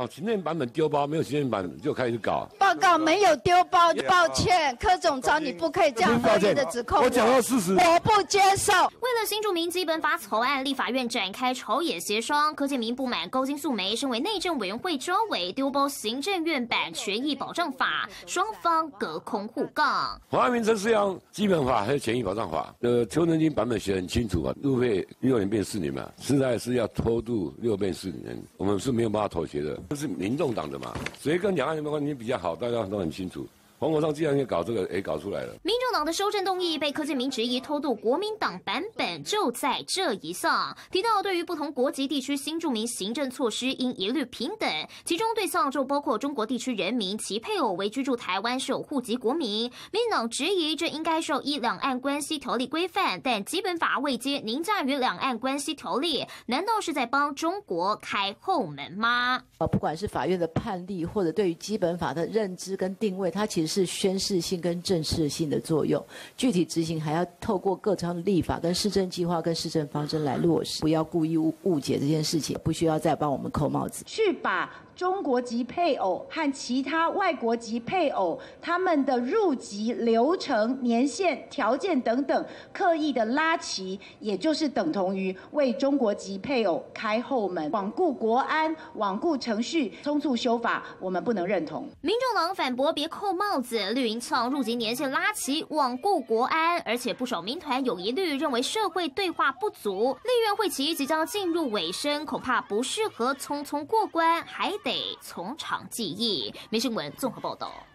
讲行政版本丢包，没有行政版本就开始搞。 报告没有丢包，抱歉，柯总召你不可以这样恶意的指控我讲到事实， 我不接受。 为了新著名基本法草案，立法院展开朝野协商。柯建铭不满高金素梅身为内政委员会召委丢包行政院版权益保障法，双方隔空互杠。 法案名称是要基本法还有权益保障法。邱成金版本写得很清楚啊，入会6年变4年嘛，实在是要拖度6变4年，我们是没有办法妥协的。这是民众党的嘛，谁跟两岸人民关系比较好，大家都很清楚。黄国昌既然也搞这个，也搞出来了。 民众党的修正动议被柯建铭质疑偷渡国民党版本，就在这一项提到，对于不同国籍地区新住民行政措施应一律平等，其中对象就包括中国地区人民其配偶为居住台湾是有户籍国民。民进党质疑这应该受依两岸关系条例规范，但基本法未接凌驾于两岸关系条例，难道是在帮中国开后门吗？ 不管是法院的判例，或者对于基本法的认知跟定位，它其实是宣示性跟正式性的作用，具体执行还要透过各项立法跟施政计划跟施政方针来落实，不要故意误解这件事情，不需要再帮我们扣帽子。 去把中国籍配偶和其他外国籍配偶他们的入籍流程、年限、条件等等刻意的拉齐，也就是等同于为中国籍配偶开后门，罔顾国安、罔顾程序，匆促修法，我们不能认同。 民众党反驳别扣帽子，绿营呛入籍年限拉齐，罔顾国安，而且不少民团有疑虑，认为社会对话不足。立院会期即将进入尾声，恐怕不适合匆匆过关，还得从长计议。民新闻综合报道。